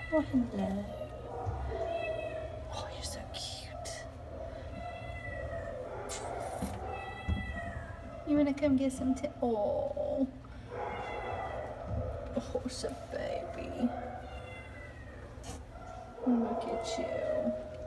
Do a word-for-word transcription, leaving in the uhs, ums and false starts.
Oh, hello. Oh, you're so cute. You wanna come get some t- Oh. Oh, it's a baby. Look at you.